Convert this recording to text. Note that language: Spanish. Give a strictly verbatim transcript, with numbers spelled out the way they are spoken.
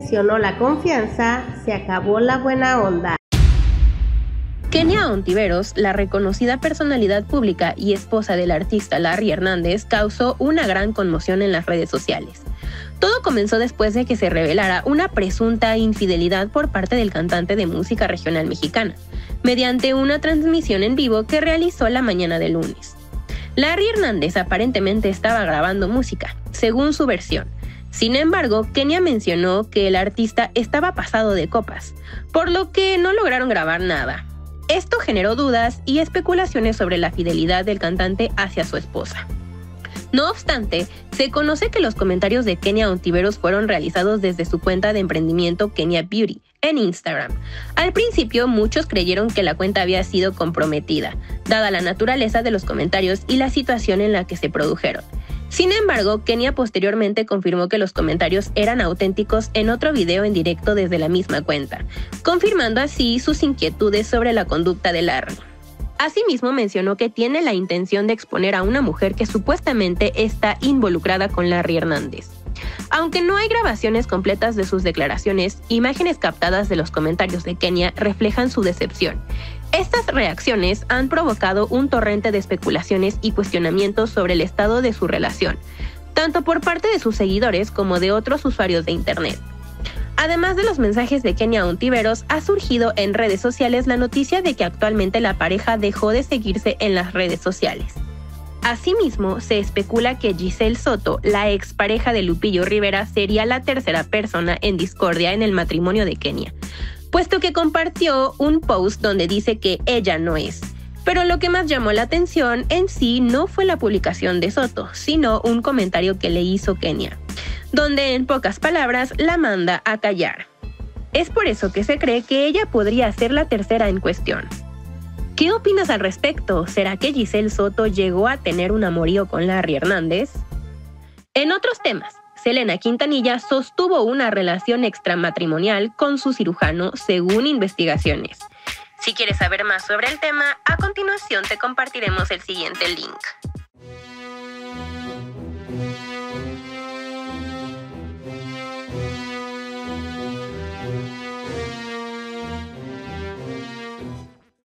Mencionó la confianza, se acabó la buena onda. Kenia Ontiveros, la reconocida personalidad pública y esposa del artista Larry Hernández, causó una gran conmoción en las redes sociales. Todo comenzó después de que se revelara una presunta infidelidad por parte del cantante de música regional mexicana, mediante una transmisión en vivo que realizó la mañana del lunes. Larry Hernández aparentemente estaba grabando música, según su versión. Sin embargo, Kenia mencionó que el artista estaba pasado de copas, por lo que no lograron grabar nada. Esto generó dudas y especulaciones sobre la fidelidad del cantante hacia su esposa. No obstante, se conoce que los comentarios de Kenia Ontiveros fueron realizados desde su cuenta de emprendimiento Kenia Beauty en Instagram. Al principio, muchos creyeron que la cuenta había sido comprometida, dada la naturaleza de los comentarios y la situación en la que se produjeron. Sin embargo, Kenia posteriormente confirmó que los comentarios eran auténticos en otro video en directo desde la misma cuenta, confirmando así sus inquietudes sobre la conducta de Larry. Asimismo, mencionó que tiene la intención de exponer a una mujer que supuestamente está involucrada con Larry Hernández. Aunque no hay grabaciones completas de sus declaraciones, imágenes captadas de los comentarios de Kenia reflejan su decepción. Estas reacciones han provocado un torrente de especulaciones y cuestionamientos sobre el estado de su relación, tanto por parte de sus seguidores como de otros usuarios de Internet. Además de los mensajes de Kenia Ontiveros, ha surgido en redes sociales la noticia de que actualmente la pareja dejó de seguirse en las redes sociales. Asimismo, se especula que Giselle Soto, la expareja de Lupillo Rivera, sería la tercera persona en discordia en el matrimonio de Kenia, puesto que compartió un post donde dice que ella no es. Pero lo que más llamó la atención en sí no fue la publicación de Soto, sino un comentario que le hizo Kenia, donde en pocas palabras la manda a callar. Es por eso que se cree que ella podría ser la tercera en cuestión. ¿Qué opinas al respecto? ¿Será que Giselle Soto llegó a tener un amorío con Larry Hernández? En otros temas, Selena Quintanilla sostuvo una relación extramatrimonial con su cirujano según investigaciones. Si quieres saber más sobre el tema, a continuación te compartiremos el siguiente link.